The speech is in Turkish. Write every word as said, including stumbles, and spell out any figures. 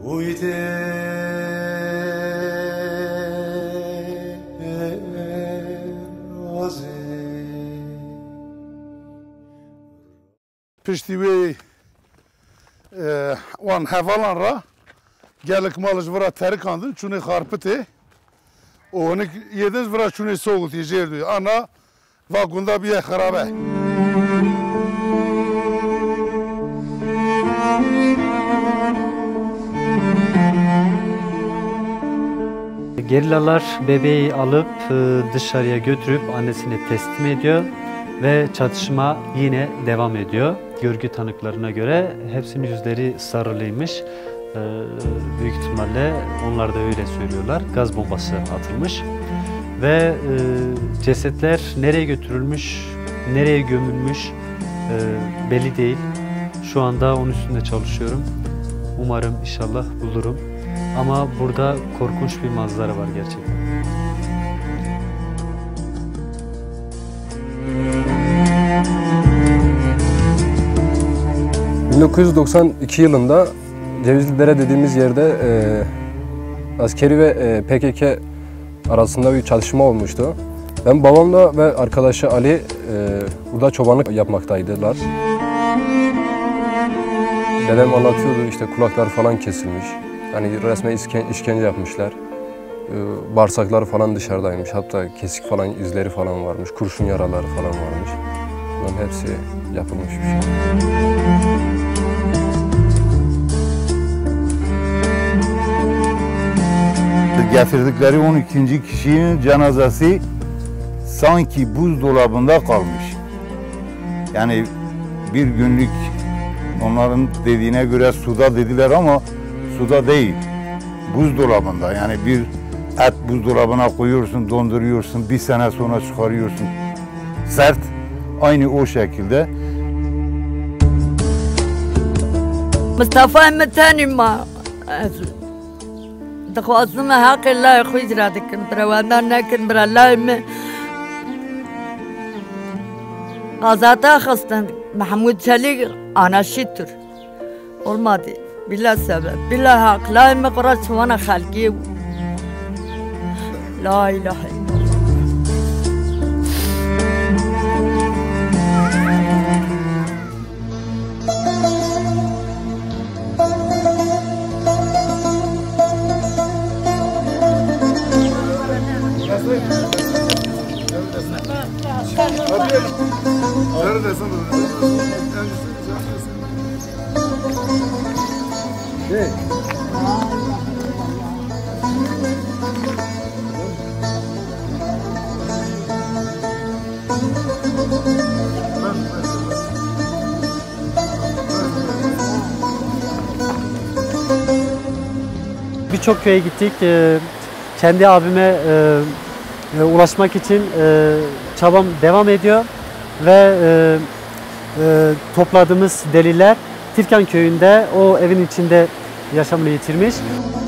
Pişti ve wan hevalan ra gelek malış vura terikandın çünkü karpıtı onu yediniz vura çünkü soğuk yiyeceğiz ana vagunda bir harabe. Gerillalar bebeği alıp dışarıya götürüp annesine teslim ediyor ve çatışma yine devam ediyor. Görgü tanıklarına göre hepsinin yüzleri sarılıymış. Büyük ihtimalle onlar da öyle söylüyorlar. Gaz bombası atılmış ve cesetler nereye götürülmüş, nereye gömülmüş belli değil. Şu anda onun üstünde çalışıyorum. Umarım inşallah bulurum. Ama burada korkunç bir manzara var gerçekten. bin dokuz yüz doksan iki yılında Cevizlidere dediğimiz yerde e, askeri ve e, P K K arasında bir çatışma olmuştu. Ben babamla ve arkadaşı Ali e, burada çobanlık yapmaktaydılar. Dedem anlatıyordu, işte kulaklar falan kesilmiş. Yani resmen işkence yapmışlar. E, bağırsakları falan dışarıdaymış. Hatta kesik falan izleri falan varmış. Kurşun yaraları falan varmış. Bunların hepsi yapılmış bir şey. Getirdikleri on ikinci kişinin cenazesi sanki buzdolabında kalmış. Yani bir günlük onların dediğine göre suda dediler ama suda değil. Buzdolabında yani bir et buzdolabına koyuyorsun, donduruyorsun, bir sene sonra çıkarıyorsun. Sert, aynı o şekilde. Mustafa Emetani ma دخواستم حق الله خوش را دکن پروندن نکن بر الله می Gazata خواستن محمود چلیق آناشیتر olmadı bila sebep bila hak la emme kurar çuvana halki la ilahe illallah. Birçok köye gittik. Kendi abime ulaşmak için çabam devam ediyor ve topladığımız deliller Tirkan köyünde o evin içinde yaşamını yitirmiş.